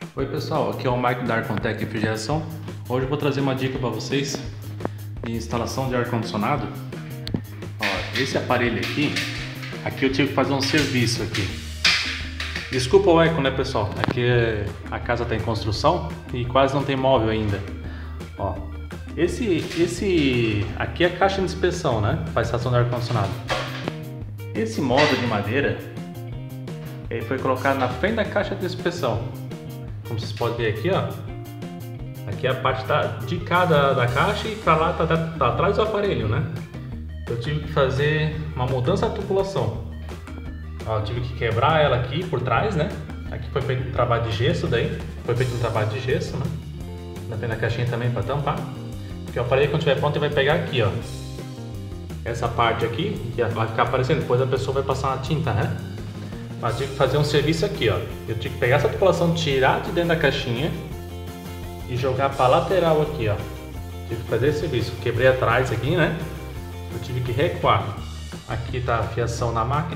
Oi pessoal, aqui é o Mike da Arcontec Refrigeração. Hoje eu vou trazer uma dica para vocês de instalação de ar-condicionado. Esse aparelho aqui eu tive que fazer um serviço aqui. Desculpa o eco, né pessoal? Aqui a casa está em construção e quase não tem móvel ainda. Esse aqui é a caixa de inspeção, né? Para a estação de ar-condicionado. Esse móvel de madeira ele foi colocado na frente da caixa de inspeção. Como vocês podem ver aqui, ó. Aqui é a parte de cá da caixa e para lá tá atrás do aparelho, né? Eu tive que fazer uma mudança da tubulação. Eu tive que quebrar ela aqui por trás, né? Aqui foi feito um trabalho de gesso daí. Foi feito um trabalho de gesso, né? Na frente da caixinha também para tampar. Porque o aparelho quando estiver pronto ele vai pegar aqui, ó. Essa parte aqui que vai ficar aparecendo. Depois a pessoa vai passar uma tinta, né? Mas tive que fazer um serviço aqui, ó. Eu tive que pegar essa tubulação, tirar de dentro da caixinha e jogar para lateral aqui, ó. Tive que fazer esse serviço. Quebrei atrás aqui, né? Eu tive que recuar. Aqui tá a fiação na máquina.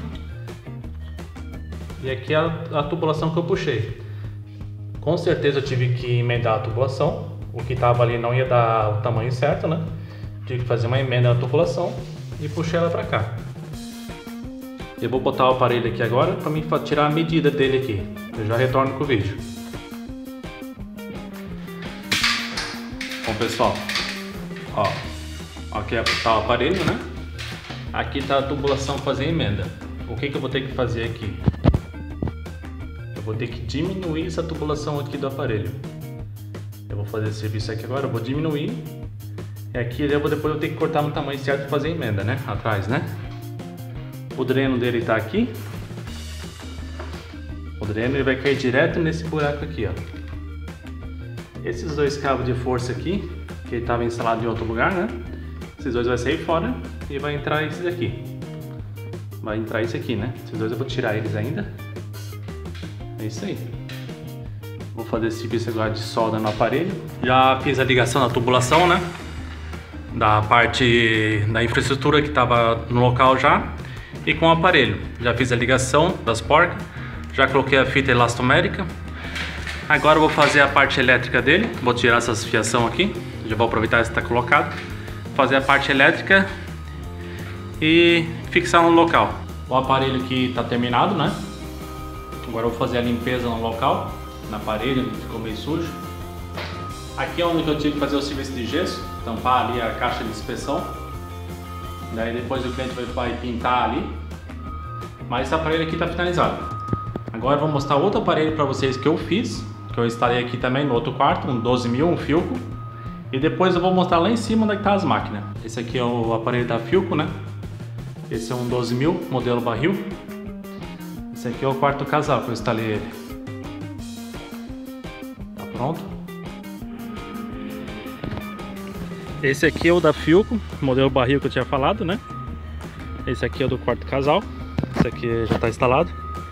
E aqui é a tubulação que eu puxei. Com certeza eu tive que emendar a tubulação. O que tava ali não ia dar o tamanho certo, né? Tive que fazer uma emenda na tubulação e puxei ela para cá. Eu vou botar o aparelho aqui agora para mim tirar a medida dele aqui. Eu já retorno com o vídeo. Bom pessoal, aqui tá o aparelho, né? Aqui tá a tubulação para fazer a emenda. O que eu vou ter que fazer aqui? Eu vou ter que diminuir essa tubulação aqui do aparelho. Eu vou fazer esse serviço aqui agora, eu vou diminuir. E aqui depois eu vou ter que cortar no tamanho certo para fazer a emenda, né? Atrás, né? O dreno dele está aqui. O dreno ele vai cair direto nesse buraco aqui, ó. Esses dois cabos de força aqui, que ele estava instalado em outro lugar, né? Esses dois vai sair fora e vai entrar esses aqui. Vai entrar esse aqui, né? Esses dois eu vou tirar eles ainda. É isso aí. Vou fazer esse serviço agora de solda no aparelho. Já fiz a ligação da tubulação, né? Da parte da infraestrutura que estava no local já. E com o aparelho, já fiz a ligação das porcas, já coloquei a fita elastomérica. Agora eu vou fazer a parte elétrica dele, vou tirar essas fiação aqui, já vou aproveitar que está colocado, fazer a parte elétrica e fixar no local. O aparelho aqui está terminado, né? Agora eu vou fazer a limpeza no local, na parede, onde ficou meio sujo. Aqui é onde eu tive que fazer o serviço de gesso, tampar ali a caixa de inspeção. Daí depois o cliente vai pintar ali. Mas esse aparelho aqui está finalizado. Agora eu vou mostrar outro aparelho para vocês que eu fiz, que eu instalei aqui também no outro quarto, um 12.000, um Philco. E depois eu vou mostrar lá em cima onde é que tá as máquinas. Esse aqui é o aparelho da Philco, né? Esse é um 12.000, modelo barril. Esse aqui é o quarto casal que eu instalei ele. Tá pronto? Esse aqui é o da Philco, modelo barril que eu tinha falado, né? Esse aqui é o do quarto casal. Esse aqui já está instalado.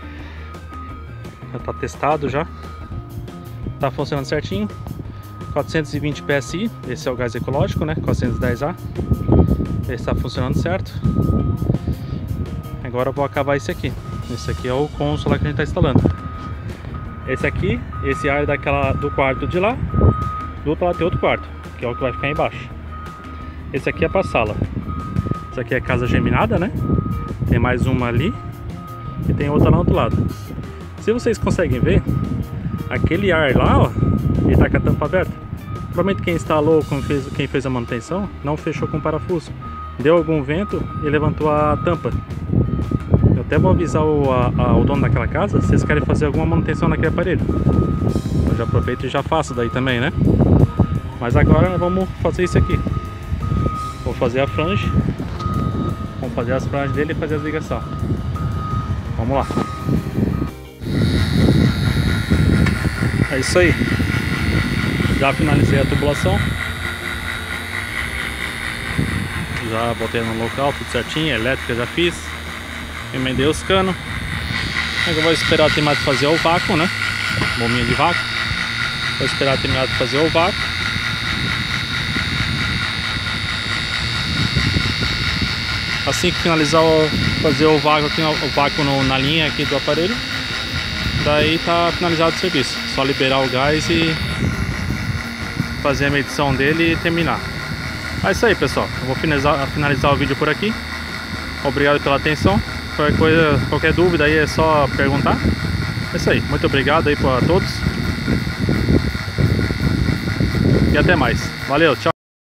Já está testado já. Está funcionando certinho. 420 PSI, esse é o gás ecológico, né? 410A. Esse está funcionando certo. Agora eu vou acabar esse aqui. Esse aqui é o console que a gente está instalando. Esse aqui, esse ar do quarto de lá. Do outro lado tem outro quarto, que é o que vai ficar embaixo. Esse aqui é para sala. Esse aqui é a casa geminada, né? Tem mais uma ali e tem outra lá do outro lado. Se vocês conseguem ver, aquele ar lá, ó, ele tá com a tampa aberta. Provavelmente quem instalou, quem fez a manutenção, não fechou com o parafuso. Deu algum vento e levantou a tampa. Eu até vou avisar o dono daquela casa se vocês querem fazer alguma manutenção naquele aparelho. Eu já aproveito e já faço daí também, né? Mas agora vamos fazer isso aqui. Vou fazer a flange. Vamos fazer as franjas dele e fazer as ligações. Vamos lá. É isso aí. Já finalizei a tubulação. Já botei no local, tudo certinho. A elétrica já fiz. Emendei os canos. Agora vou esperar terminar de fazer o vácuo, né? Bombinha de vácuo. Vou esperar terminar de fazer o vácuo. Assim que finalizar fazer o vácuo aqui, na linha aqui do aparelho, Daí tá finalizado o serviço. Só liberar o gás e fazer a medição dele e terminar. É isso aí, pessoal. Eu vou finalizar o vídeo por aqui. Obrigado pela atenção. Qualquer dúvida aí é só perguntar. É isso aí. Muito obrigado aí para todos. E até mais. Valeu, tchau.